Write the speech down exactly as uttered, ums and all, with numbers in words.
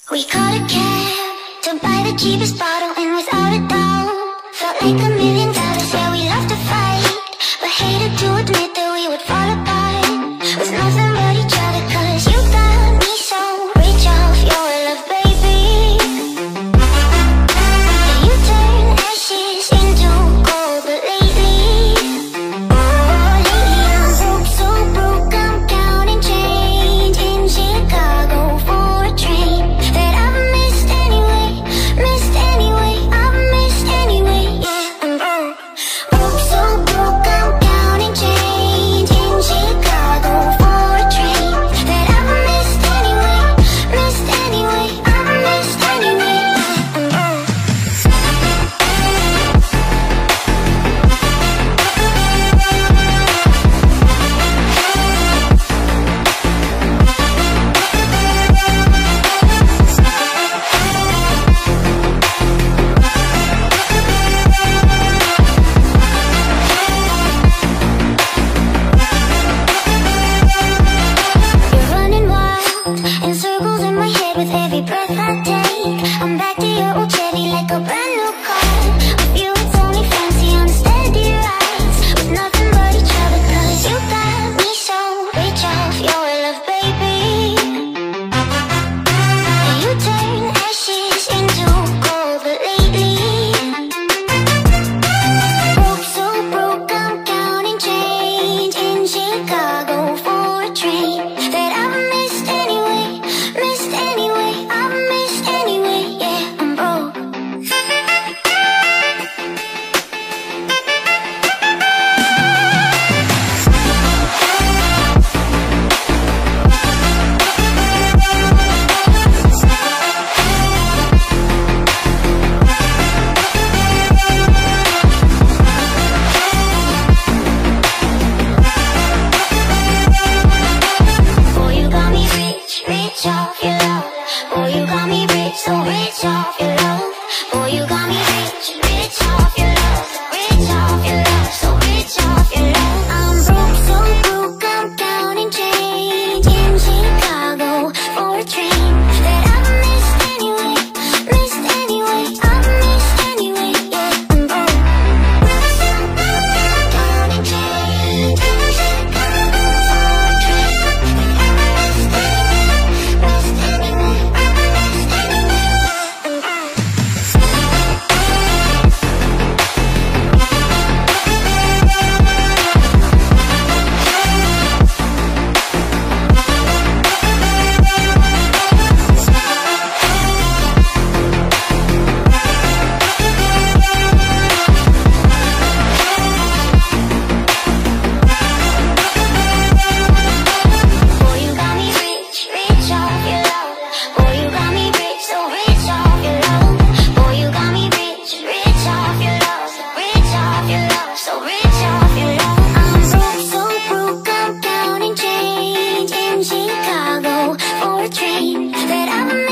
We caught a cab to buy the cheapest bottle, and without a doubt felt like a million dollars. Yeah, we loved to fight, but hated to admit that we would fall apart with nothing but each other. Cause you got me so rich off your love, baby. You turn ashes into gold, but lately, oh lately I'm broke, so broke I'm counting change in Chicago for a train that I've missed anyway, missed anyway, I've missed anyway. Yeah, I'm broke, broke, so broke I'm counting change in Chicago for a train that I've missed anyway, missed anyway, I've missed anyway. Yeah, I'm broke. You're running wild in circles in my head with every breath I take. I'm back to your old Chevy like a brand new car. With you it's only fancy on a steady rise with nothing but each other. Cause you got me so rich off your love, baby. You turn ashes into gold, but lately, broke, so broke I'm counting change in Chicago for a train that I've missed anyway, missed anyway, I've missed anyway. Yeah, I'm broke. Boy, you got me rich, rich off your love. Boy, you got me rich, so rich off your love. Boy, you got me rich, rich off your love, rich off your love, so rich off your love. I'm broke, so broke I'm counting change in Chicago for a train that I've missed anyway, missed anyway, I've missed anyway. Yeah, I'm broke. Counting change in Chicago for a train that I've missed anyway, missed anyway, I've missed anyway. I'm broke. Boy, you got me rich, rich off your love. Boy, you got me rich, so rich off your love. Boy, you got me rich, rich off your love, rich off your love, so rich off your love. I'm broke, so broke I'm counting change in Chicago for a train that I've